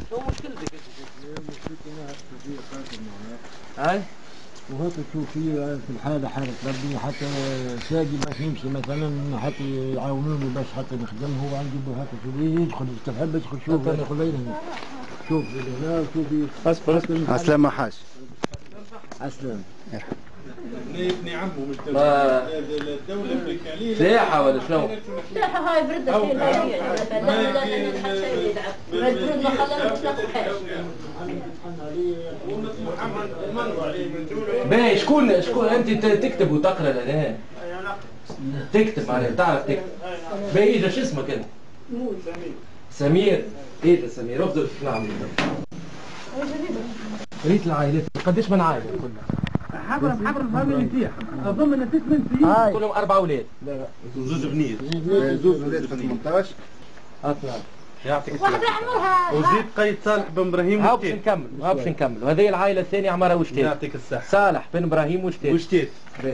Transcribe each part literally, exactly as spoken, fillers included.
شو مشكلتك انت؟ مشكلتي انها تجي خاطر معاه. اي وهات تشوف فيه في الحالة حالة ربي حتى ساقي باش نمشي مثلا حتى يعاونوني باش حتى نخدم هو عندي هاك شو يدخل تحب يدخل شوف انا خلينا شوف هنا شوفي اصبر اصبر عسلامة حاج عسلامة ابن عمه مش ما الدولة الأمريكانية سلاحة ولا شنو؟ سلاحة هاي بردة في الهوية لا لا لا نحب شيء يدعم مجنون ما خلنا نطلق حاجة باهي شكون شكون انت تكتب وتقرا لهنا؟ تكتب معناها تعرف تكتب. باهي اجا شو اسمك انت؟ سمير. سمير؟ ايه ده سمير؟ افضل كيف نعمل ريت العائلات قديش من عائلة كلها؟ حبر حبر الفاميلي نتاعها اظن ان تسمن فيه كلهم اربع اولاد. لا لا زوج بنيت زوج ولاد في ثمانية عشر اثنان. يعطيك الصحة. واحدة عمرها وزيد قيد صالح بن ابراهيم ها باش وشتيت. نكمل ها باش نكمل وهذه العائلة الثانية عمرها وشتيت. يعطيك الصحة. صالح بن ابراهيم وشتيت. وشتيت. باهي.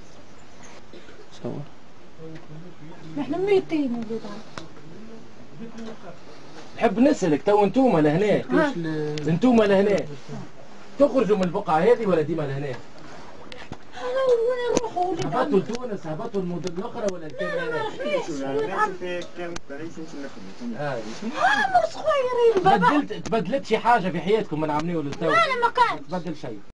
احنا ميتين نحب نسألك تو انتوما لهنا انتوما لهنا تخرجوا من البقعة هذه ولا ديما لهنا؟ انا وين نروحوا هبطوا لتونس هبطوا المدن الأخرى ولا كان هنا؟ انا صغيرين بابا تبدلت تبدلت شي حاجة في حياتكم من عمني ولا تو؟ انا ما كان تبدل شيء